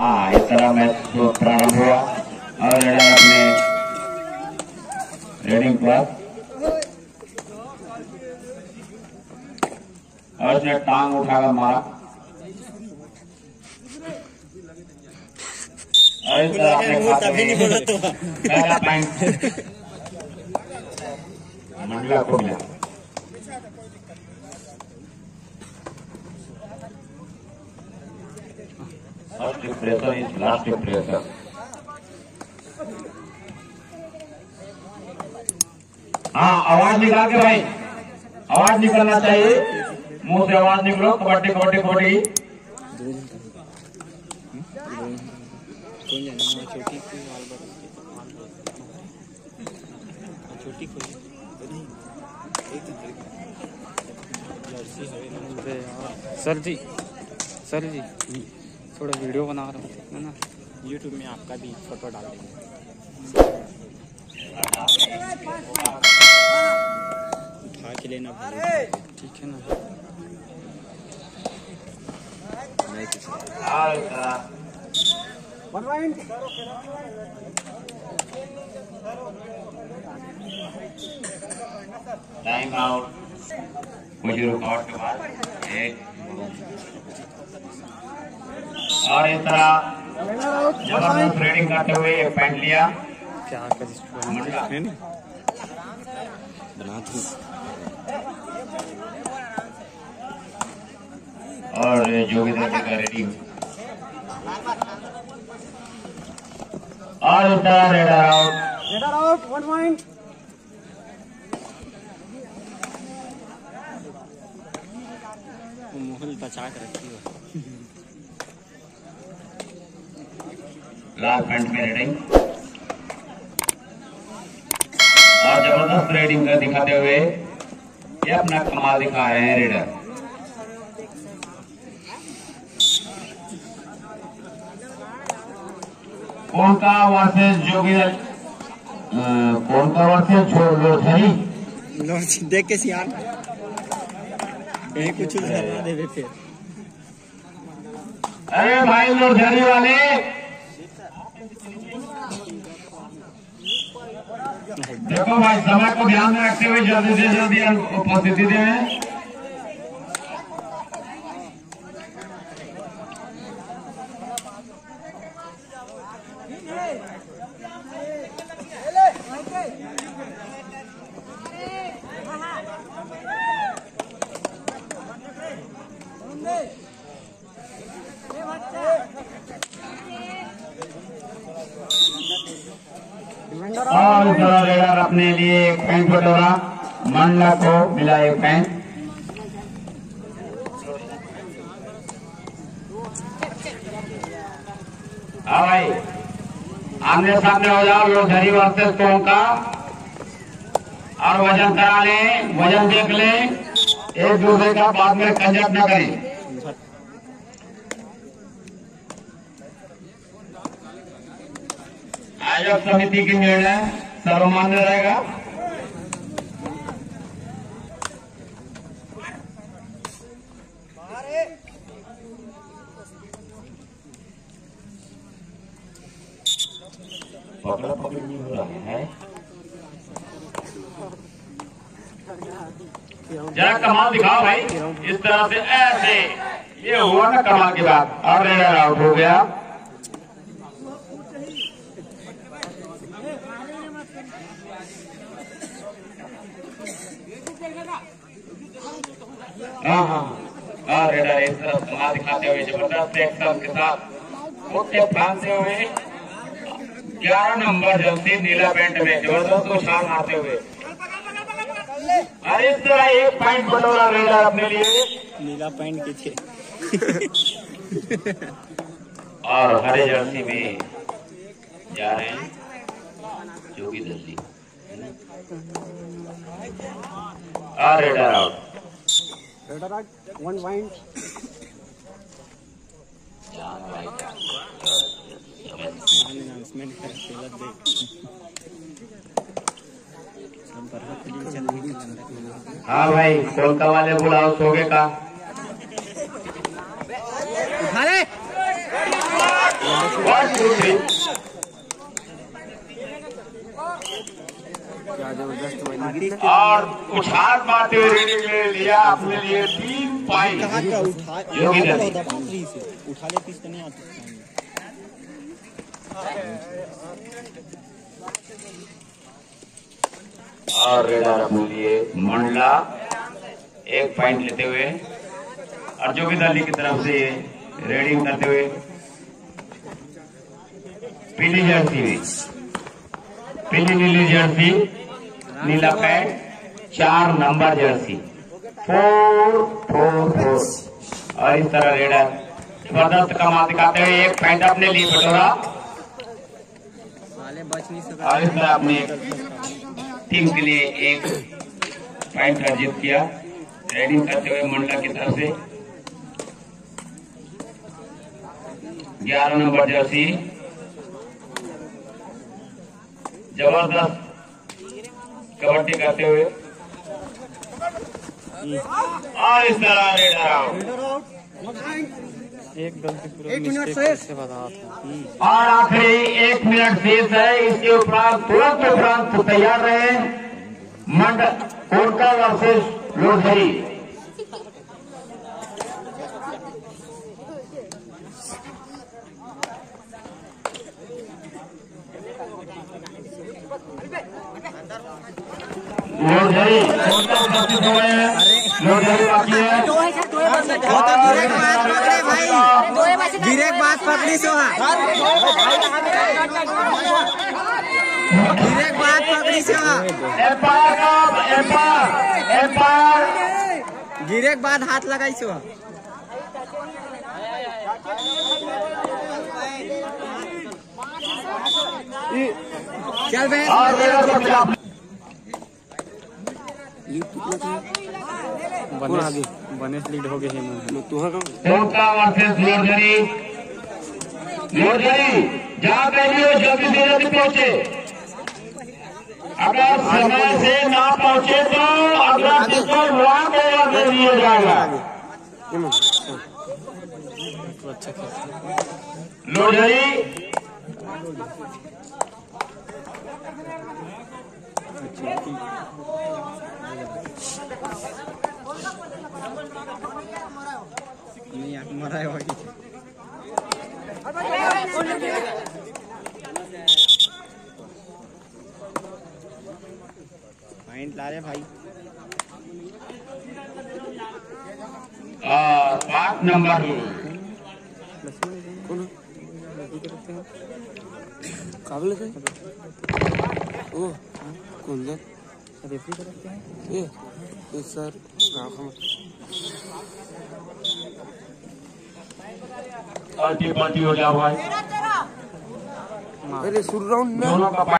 हाँ, इस तरह मैच प्रारंभ हुआ और रेडर अपने रेडिंग पर और उसने टांग उठाकर मारा और इस तरह अपने पहला पॉइंट मंडला को मिला। First pressure is last pressure. हाँ, आवाज निकाल के भाई, आवाज निकलना चाहिए, मुंह से आवाज निकलो। कबड्डी कबड्डी कबड्डी। सर जी थोड़ा वीडियो बना रहा हूँ है ना, यूट्यूब में आपका भी फोटो डाल देंगे। उठा के लेना ठीक है ना। टाइम आउट कुछ रुकावट के बाद और इस तरह जबरदस्त रेडिंग करते हुए एक पॉइंट लिया। क्या और जोगिंदर जी का रेडिंग और इस तरह रेडर आउट 1 पॉइंट। मोहल बचा कर रखी हो। लास्ट पॉइंट में रेडिंग और जबरदस्त रेडिंग कर दिखाते हुए ये अपना कमाल दिखा रहे हैं रेडर। कौन का वर्सेस जोगिंदर, कौन का वर्सेस लोथरी देख के सियान कुछ दे देते। अरे भाई लोथरी वाले, देखो भाई समय को ध्यान में रखते हुए जल्दी से जल्दी उपस्थिति दें। और इधर रेडर अपने लिए एक पॉइंट बटोरा, मंडला को मिला एक पॉइंट। हाँ भाई, आमने सामने हो जाओ, लोथरी वर्सेस कौन का, और वजन करा ले, वजन देख ले, एक दूसरे का बाद में कंजट न करें। आयोग समिति की निर्णय सर्वमान्य रहेगा। पकड़ा पकड़ी नहीं हो रहा है, जरा कमाल दिखाओ भाई। इस तरह से ऐसे ये हुआ ना कमाल की बात। और रेडर आउट हो गया। हाँ, रेडर इस तरह कमाल दिखाते हुए जबरदस्त एक्शन के साथ मुख्य फांसे हुए 11 नंबर जर्सी नीला पैंट में जबरदस्त उछाल मारते हुए। और इस तरह एक पॉइंट बटोरा रेडर अपने लिए। नीला पैंट के थे और हरे जर्सी में जा रहे हैं जोगिंदर जी। और रेडर आउट 1 पॉइंट। हाँ भाई, कोलका वाले बुलाओ, सोगे का। 1 2 3 और कुछ हाथ मारते हुए रीडिंग ले लिया अपने लिए 3 पॉइंट योगी दत्ती। उठा लेती इसको नहीं आती। और रेडर अपने लिए मंडला 1 पॉइंट लेते हुए और जोगी दत्ती की तरफ से रेडिंग करते हुए पीली जर्सी में पीली नीली जर्सी नीला पैंट 4 नंबर जर्सी 4-4-4 और इस तरह रेडर जबरदस्त कमाल दिखाते हुए 1 पॉइंट अपने लिए बटोरा और इस तरह अपने टीम के लिए 1 पॉइंट अर्जित किया। रेडिंग करते हुए मंडला की तरफ से 11 नंबर जर्सी जबरदस्त कबड्डी करते हुए और इस तरह रेडर आउट। एक गलती पूरा मिस्टेक से बता था। और आखिरी 1 मिनट शेष है। इसके उपरांत तुरंत उपरांत तैयार रहे मंड कोरका वर्सेस लोधरी। लोधरी बाकी है। गिरेक बात पकड़ी सोहा गिरेक बात पकड़ी सोहा एम्पायर गिरेक बाद हाथ लगाई सोहा चल बे बनेश लीड हो गए कोरका वर्सेस लोधरी। लोधरी जहाँ पे भी हो जल्दी से जल्दी पहुंचे। अगर समय से ना पहुंचे तो अगला किसको वहां पे दे दिया जाएगा। लोधरी नहीं मरा है भाई। पॉइंट ला रहे भाई। 5 नंबर काबिल है ओ कौन है रेफरी करते हैं ये सर पार्टी हो जा भाई। अरे सुन रहा हूँ दोनों का